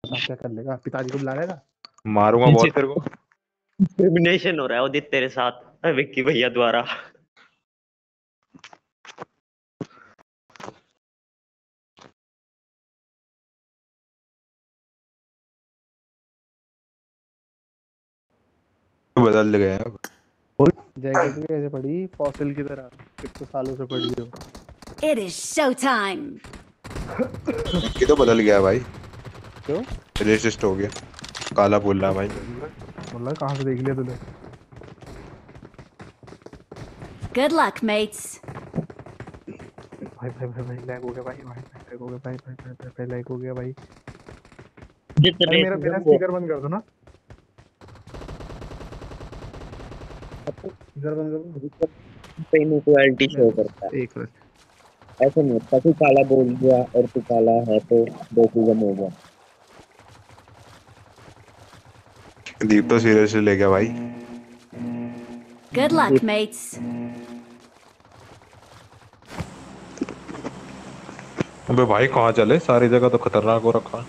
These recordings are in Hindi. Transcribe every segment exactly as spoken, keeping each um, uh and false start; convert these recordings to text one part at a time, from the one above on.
आप क्या कर लेगा? पिताजी को बुला लेगा। मारूंगा बहुत तेरे को। डिस्क्रिमिनेशन हो रहा है उदित तेरे साथ विक्की भैया द्वारा। बदल गए हैं अब। जैकेट भी ऐसे पड़ी फॉसिल की तरह, कितने सालों से पड़ी हो। It is showtime. ये तो बदल गया भाई, क्यों? रेसिस्ट हो गया, काला बोल रहा है भाई। मतलब कहाँ से देख लिया तूने? Good luck, mates. भाई भाई भाई भाई लैग हो गया भाई भाई लैग हो गया भाई भाई भाई भाई भाई लैग हो गया भाई। जितने भाई मेरा मेरा स्पीकर बंद कर दो ना। स्पीकर बंद कर दो। इनइक्वालिटी शो करता है। एक मिनट। ऐसे नहीं होता तू काला बोल दिया और तू काला है तो रेसिज्म हो गया। दीप तो सीरियसली ले गया भाई। Good luck, mates. अबे भाई कहाँ चले, सारी जगह तो खतरनाक हो रखा।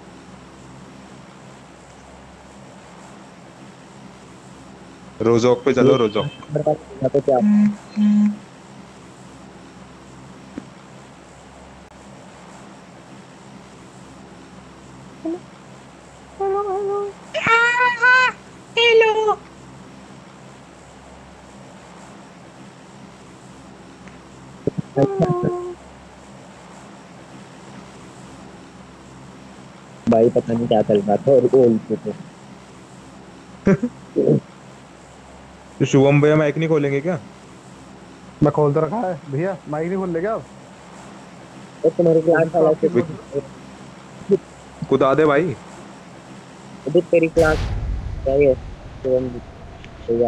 रोजोक पे चलो, रोजोक। तो क्या भाई पता नहीं क्या चल रहा था और बोल तो तो शुभम भैया माइक नहीं खोलेंगे क्या? मैं खोल तो रखा है भैया, माइक नहीं खोल ले क्या आप? तो तुम्हारे क्लास तो वाला आपकी से क्लास- कुदा दे भाई। अभी तेरी क्लास क्या है शिवम जी भैया।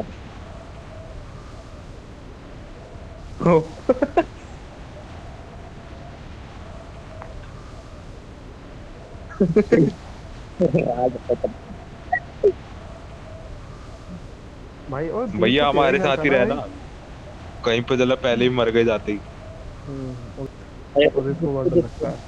आज पता भाई और दीप भैया तो तेरा हमारे ही हेल्प साथ है ही ना रहना, भाई। कहीं पे जला पहले ही मर गए जाते ही। हम्म, है। और इसको बहुत डर लगता है।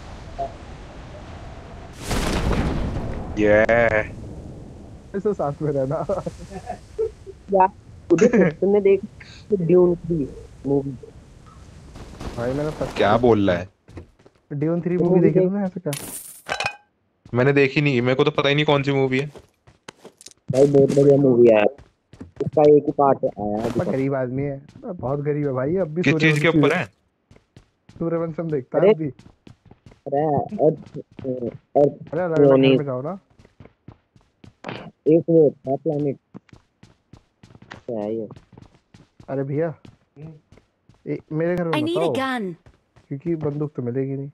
ये इससे साथ में रहना। यार उदित तुमने देख ड्यून थ्री मूवी भाई मैंने फर्स्ट क्या देखी बोल रहा थी। है? ड्यून थ्री मूवी मूवी देखी देख तुमने ऐसे क्या? मैंने देखी नहीं, मेरे को तो पता ही नहीं कौन सी मूवी है। भाई बहुत बढ़िया मूवी है इसका एक ही पार्ट आया है अभी पर तक। गरीब आदमी है, बहुत गरीब है भाई। अब भी किस चीज के सूर्यवंशी ऊपर है? सूर्यवंशम देखता है अरे अब भी। अरे अर्थ अर्थ अरे अलग अलग घर क्रोनिस में जाओ ना। एक वो था प्लेनेट क्या है ये। अरे भैया ए, मेरे घर में I मत need a आओ, gun. क्योंकि बंदूक तो मिलेगी नहीं।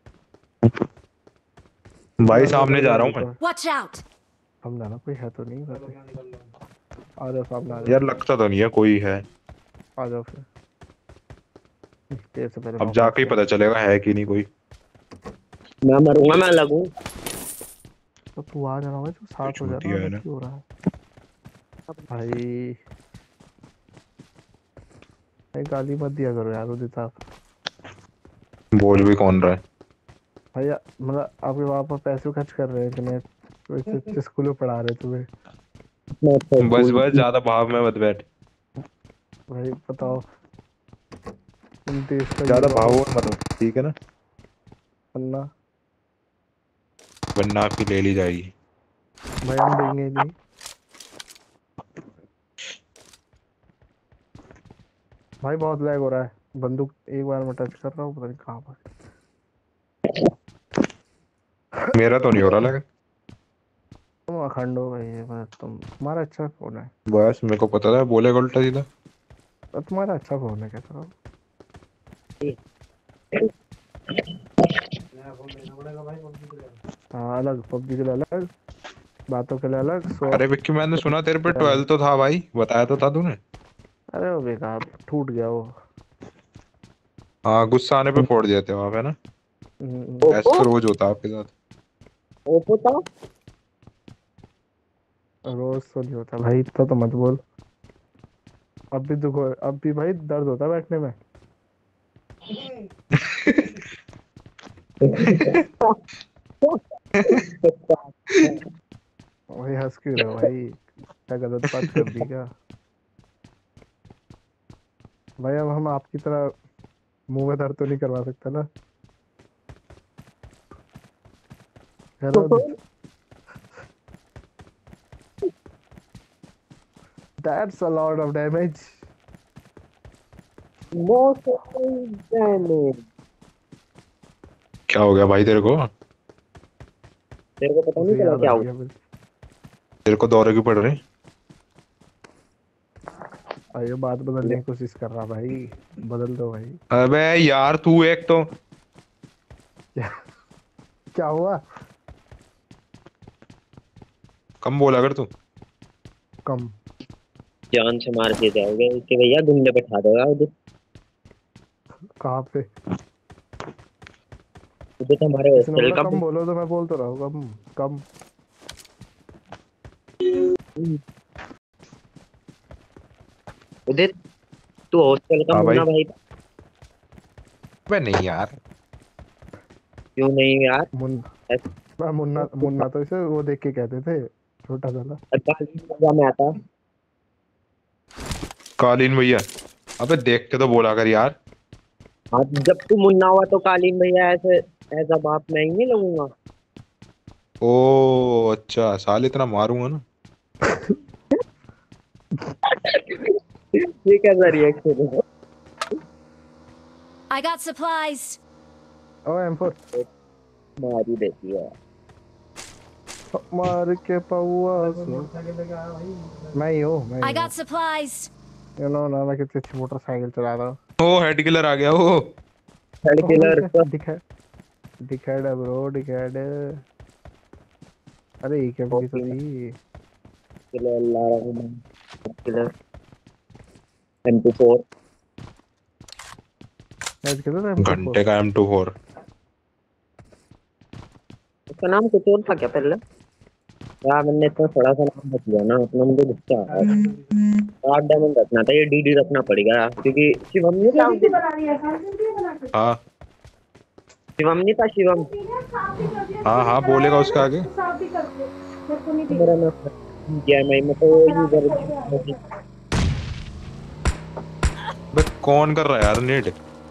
भाई मैं अंदर सामने जा जाके रहा हूँ देता मैं। हूँ। Watch out. समझा ना, कोई है तो नहीं वैसे। आ जाओ सामने, आ जाओ यार लगता तो नहीं है कोई है। आ जाओ फिर। तेरे से पहले अब नौबत जाके ही पे। पता चलेगा है कि नहीं कोई। मैं मरूंगा मैं लगूं। तो तू आ जाना भाई, तू साथ हो छूट जाना, गया है अलग ना। क्यों हो रहा है भाई? भाई गाली मत दिया करो यार उदित आप। बोल भी कौन रहा है? भैया मतलब आपके पापा पैसे खर्च कर रहे हैं इतने, तो इतने अच्छे स्कूल में पढ़ा रहे हैं तुम्हें। मैं अच्छा बस स्कूल बस ज्यादा भाव में मत बैठ। भाई बताओ, तुम देश का ज्यादा युवा भाव हो, में मत हो, ठीक है ना? वरना वरना आपकी ले ली जाएगी। भाई हम देंगे ही नहीं। भाई बहुत लैग हो रहा है, बंदूक एक बार मैं टच कर रहा हूँ, पता नहीं कहाँ पर। मेरा तो नहीं हो रहा लगा। तुम अखंड हो भाई, ये बात तुम, तुम्हारा अच्छा फोन है। बस मेरे को पता था बोलेगा उल्टा सीधा। और तुम्हारा अच्छा फोन है, कैसा रहो। हाँ अलग, पबजी के लिए अलग, बातों के लिए अलग, सो अरे विक्की मैंने सुना तेरे पे अलग। ट्वेल्थ तो था भाई, बताया तो था तूने। अरे वो बेकार टूट गया वो। हाँ गुस्सा आने पे फोड़ दिए थे वहां पे ना। हम्म, ऐसा ओप्पो तो रोज होता है आपके साथ। ओप्पो था। रोज तो नहीं होता भाई, इतना तो मत बोल। अब भी दुख हो, अब भी भाई दर्द होता है बैठने में। वही हंस क्यों रहे हो भाई? क्या गलत बात कर दी क्या? भाई अब हम आपकी तरह मुंह में दर्द तो नहीं करवा सकते ना। Hello. That's a lot of damage. Most damage. क्या हो गया भाई तेरे को? तेरे को पता नहीं उसे चला याद क्या आ हुआ? गया फिर। तेरे को दौरे की पड़ रही? अरे बात बदलने की कोशिश कर रहा भाई। बदल दो भाई। अबे यार तू एक तो क्या? क्या हुआ? कम बोला कर तू। कम? जान से मार के जाओगे कि भैया गुंडे बैठा देगा उधर। कहाँ पे? उधर तो हमारे किसी ने हॉस्टल बोला का। कम बोलो तो मैं बोल तो रहा हूँ कम। कम। उधर तू हॉस्टल का हाँ भाई। मुन्ना भाई। अबे नहीं यार। क्यों नहीं यार? मुन ऐसे मैं मुन्ना मुन्ना तो इसे वो देख के कहते थे, छोटा सा। काली सजा में आता। कालीन भैया। अबे देख के तो बोला कर यार। हाँ, जब तू मुन्ना हुआ तो कालीन भैया ऐसे ऐसा बाप मैं ही नहीं लगूंगा। ओ अच्छा, साल इतना मारूंगा ना। ये कैसा रिएक्शन है? I got supplies. O M four. मार ही देती है। मार के पौआ सो। मैं ही हूँ, मैं I ही हूँ। got supplies. यू नो ना, मैं कितनी अच्छी मोटरसाइकिल चला रहा हूँ। ओ हेड किलर आ गया ओ। थर्ड ओ किलर दिखा दिखा दिखा ब्रो दिखा। अरे ये क्या भी तो थी। किलर ला रहा हूँ मैं। Killer M two four. आज के तो एम टू फोर। घंटे का एम टू फोर। उसका नाम कुछ और था क्या पहले? यार मैंने इतना थोड़ा सा नाम बच गया ना अपना, मुझे गुस्सा आ रहा है। आठ डायमंड रखना था, ये डीडी रखना पड़ेगा यार, क्योंकि शिवम नहीं था उस दिन। हाँ शिवम नहीं था, शिवम। हाँ हाँ बोलेगा उसके आगे। मेरा नाम किया मैं मैं तो यूजर। बे कौन कर रहा है यार नेट?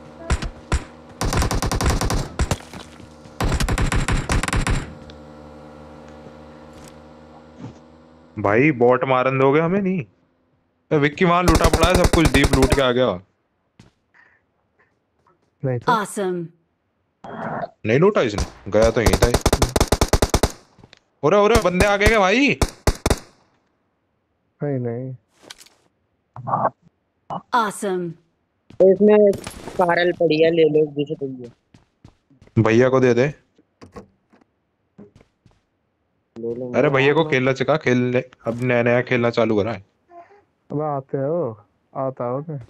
भाई बॉट मारन दोगे हमें नहीं? बे विक्की वहां लूटा पड़ा है सब कुछ, दीप लूट के आ गया। नहीं तो Awesome. नहीं लूटा इसने, गया तो यहीं था ये। ओरे ओरे बंदे आ गए क्या भाई? नहीं नहीं। Awesome. तो इसमें कारल पड़ी है, ले लो जिसे चाहिए। भैया को दे दे। ले लो अरे भैया को यार। खेलना सिखा, खेलने अब नया नया खेलना चालू करा है। अब आते हो, आता हो मैं।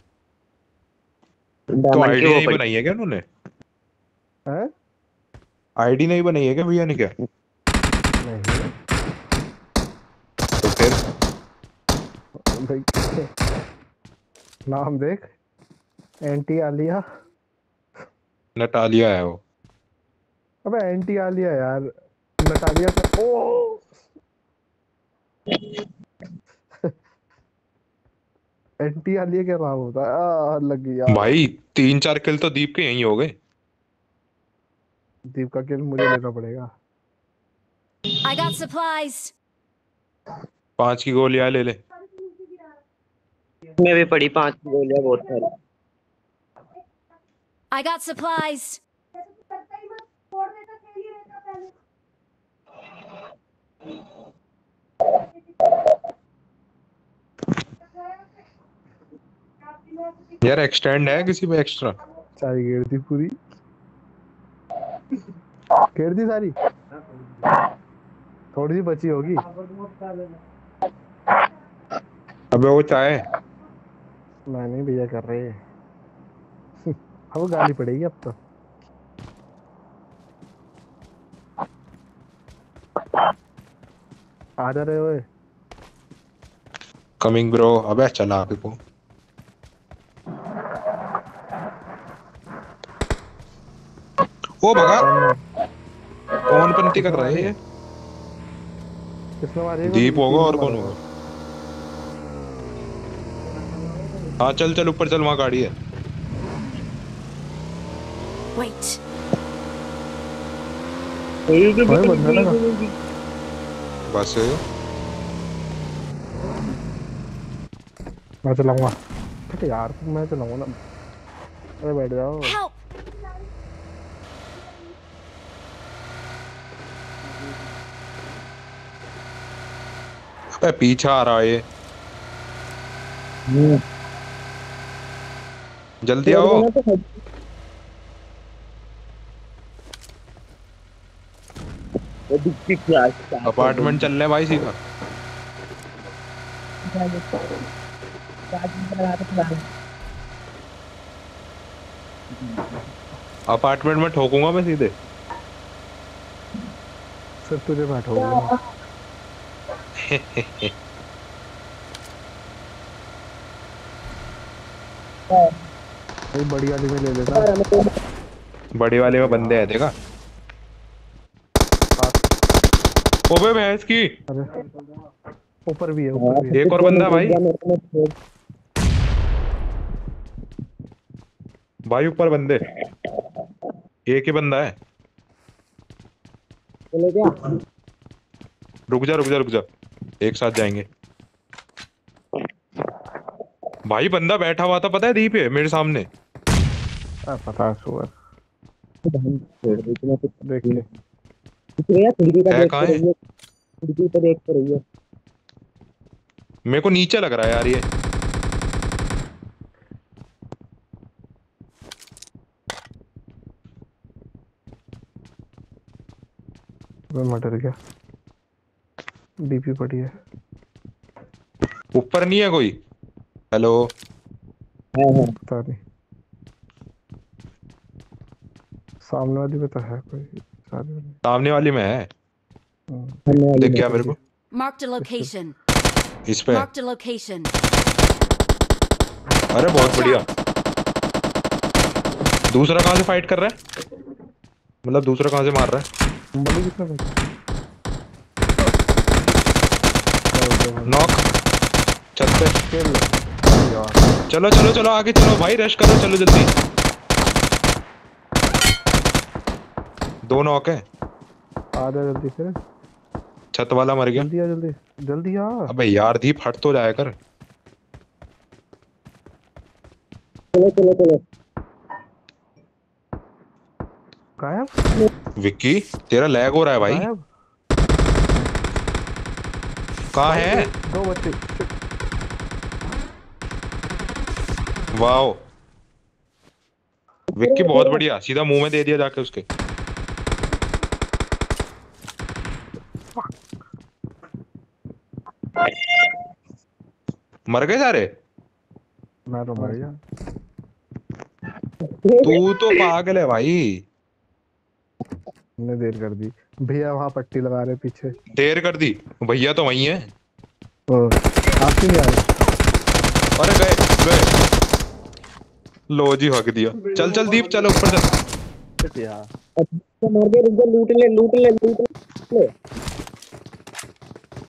तो डायमंड की आईडी वो नहीं पड़ी। बनाई है क्या उन्होंने? हैं? आईडी नहीं बनाई है क्या भैया ने क्या? नहीं तो फिर भाई। नाम देख, एंटी आलिया। नटालिया है वो। अबे एंटी आलिया यार, नटालिया से ओ। एंटी आलिया क्या नाम होता है? आ, लग गई यार। भाई तीन चार किल तो दीप के यहीं हो गए। दीप का किल मुझे लेना पड़ेगा। I got supplies. पांच की गोलियां ले ले। इसमें भी पड़ी पांच गोलियां बहुत सारी। I got supplies. यार एक्सटेंड है किसी पे एक्स्ट्रा? सारी घेर दी पूरी। घेर दी सारी। थोड़ी सी बची होगी। अबे वो चाहे। मैं नहीं, भैया कर रहे हैं। अब गाली पड़ेगी अब तो। आ जा रहे हो? Coming bro. अबे चला आगे को। ओ भगा। कौन मार? कौन पन गलती कर रहे हैं ये। किसने मारी है? दीप होगा और तीन कौन मारा होगा? हाँ चल चल ऊपर चल, वहाँ गाड़ी है। Wait. भाई बंदा लगा। बस मैं चलाऊंगा। अरे यार मैं चलाऊंगा ना। अरे बैठ जाओ। Help! अबे पीछे आ रहा है ये, जल्दी आओ। अपार्टमेंट चल रहे हैं भाई सीधा। अपार्टमेंट में ठोकूंगा मैं सीधे। सिर्फ तुझे बैठोगे। भाई बड़ी वाली में ले लेता। बड़ी वाले में बंदे हैं देखा। ओबे भैंस की। अरे ऊपर भी है, ऊपर भी है। एक और बंदा भाई, भाई ऊपर बंदे। एक ही बंदा है। रुक जा रुक जा रुक जा, एक साथ जाएंगे। भाई बंदा बैठा हुआ था पता है दीप है मेरे सामने। आ, पता सुअर देख ले। है कहाँ है? खिड़की पे देख तो रही है। मेरे को नीचे लग रहा है यार ये। मैं मर गया। डीपी पड़ी है। ऊपर नहीं है कोई? हेलो पता नहीं। सामने वाली में तो है कोई। सामने वाली। सामने वाली में है। हम्म, दिख गया मेरे को। Marked a location. इस पे। Marked a location. अरे बहुत बढ़िया। दूसरा कहाँ से फाइट कर रहा है? मतलब दूसरा कहाँ से मार रहा है? बड़ी कितना बचा? नॉक छत पे। खेल ले यार। चलो चलो चलो आगे चलो भाई, रश करो चलो जल्दी। दो नॉक है। आ जा जल्दी से। छत वाला मर गया। जल्दी आ जल्दी जल्दी आ। अबे यार दीप हट तो जाया कर। चलो चलो चलो। गायब विक्की तेरा लैग हो रहा है भाई। गायब। कहाँ है? दो बच्चे। वाओ विक्की बहुत बढ़िया, सीधा मुंह में दे दिया जाके उसके। मर गए सारे। मैं तो मर गया। तू तो पागल है भाई। हमने देर कर दी। भैया वहाँ पट्टी लगा रहे पीछे। देर कर दी? भैया तो वहीं है। ओ, आप क्यों नहीं आ रहे? अरे गए गए। लो जी हक दिया। चल चल दीप चल ऊपर चल। यार मार के रुक जा, लूट ले लूट ले लूट ले।